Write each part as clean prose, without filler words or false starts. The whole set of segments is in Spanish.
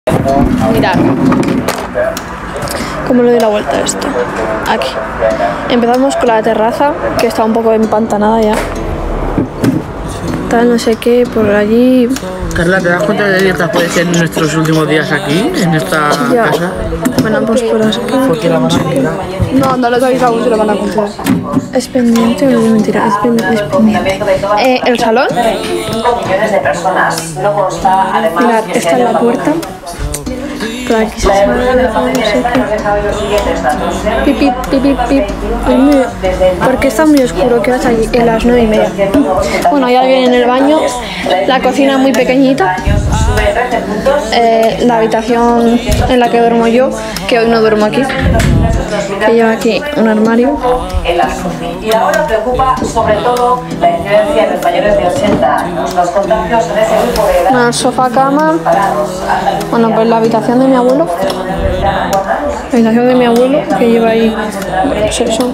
Mirad cómo le doy la vuelta a esto. Aquí. Empezamos con la terraza, que está un poco empantanada ya. Tal, no sé qué, por allí. Carla, ¿te das cuenta de que esta puede ser nuestros últimos días aquí, en esta casa? Bueno, pues por aquí. Porque la van a comprar. No, no lo habéis aún, se lo van a comprar. Es pendiente, no es mentira, es pendiente. El salón. 5 millones de personas. No consta, además, Mirad, esta es la puerta. Por aquí se sale, no sé qué. Pip, pip, pip, pip, pip. Porque está muy oscuro, que hasta allí, en las 9:30. Bueno, ya viene en el baño. La cocina muy pequeñita. La habitación en la que duermo yo, que hoy no duermo aquí. Que lleva aquí un armario. Y ahora preocupa sobre todo la incidencia en los mayores de 80 años. Los contagios en ese grupo de edad. Una sofá cama. Bueno, pues la habitación de mi abuelo. La habitación de mi abuelo, que lleva ahí pues eso.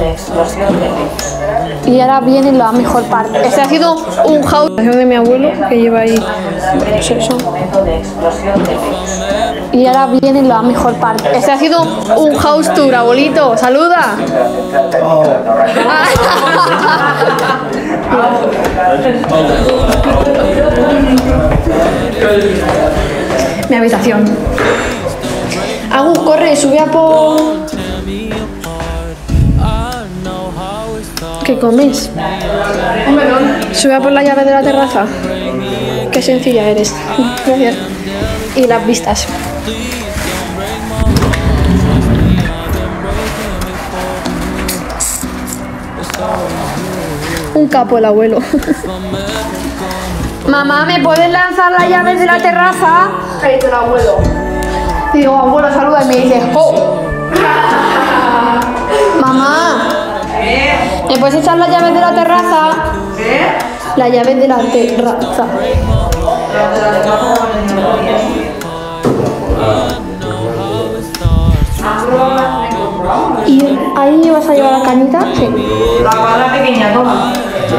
Y ahora viene la mejor parte. Este ha sido un house. La habitación de mi abuelo, que lleva ahí pues eso. Y ahora viene la mejor parte. Este ha sido un house tour, abuelito. ¡Saluda! Mi habitación. Agus, corre, sube a por... ¿Qué comes? Un melón. Sube a por la llave de la terraza. Qué sencilla eres. Gracias. Y las vistas. Un capo el abuelo. Mamá, ¿me puedes lanzar las llaves de la terraza? ¿Qué dice el abuelo? Y digo, abuelo, saluda, y me dice, ¡oh! Mamá, ¿me puedes echar las llaves de la terraza? ¿Qué? Las llaves de la terraza. ¿Y ahí vas a llevar la cañita? Sí. La cuadra pequeña, toma.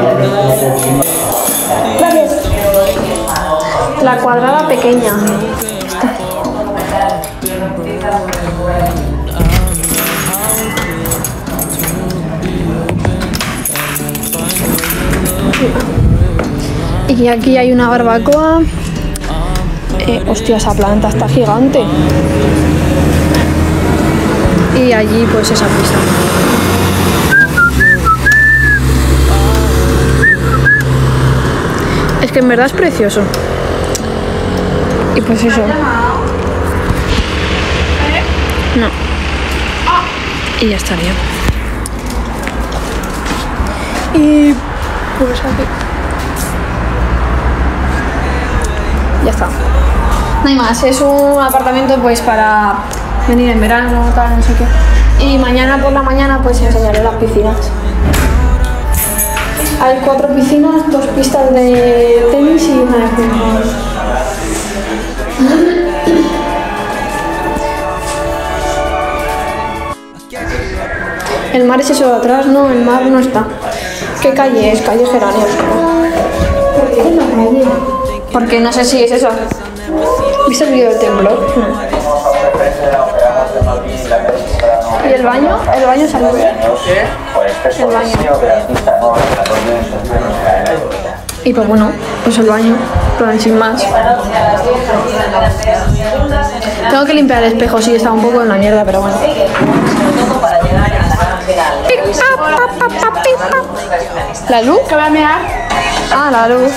Gracias. La cuadrada pequeña. Esta. Y aquí hay una barbacoa. Hostia, esa planta está gigante. Y allí pues esa pista. Es que en verdad es precioso. Y pues eso. No. Y ya estaría. Y pues aquí. Ya está. No hay más. Es un apartamento pues para venir en verano, tal, no sé qué. Y mañana por la mañana pues enseñaré las piscinas. Hay 4 piscinas, 2 pistas de tenis y una de fútbol. El mar es eso de atrás, no, el mar no está. ¿Qué calle es? Calle Geranios. ¿Por qué en la calle? Porque no sé si es eso. ¿Viste el vídeo del temblor? ¿Y el baño? ¿El baño salió? El baño. Y pues bueno, pues el baño, pero sin más. Tengo que limpiar el espejo, sí, está un poco en la mierda, pero bueno. ¿La luz? ¿Qué voy a mirar? Ah, la luz.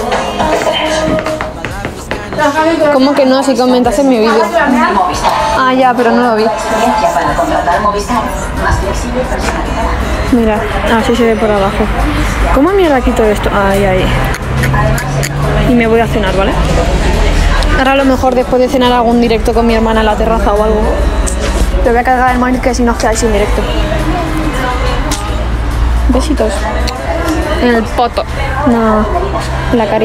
¿Cómo que no? Si comentaste en mi vídeo. Ah, ya, pero no lo vi. Mira, así se ve por abajo. ¿Cómo mierda quito esto? Ahí, ahí. Y me voy a cenar, ¿vale? Ahora a lo mejor después de cenar hago un directo con mi hermana en la terraza o algo. Te voy a cargar el móvil que si no os quedáis sin directo. Besitos. En el poto. No, en la carita.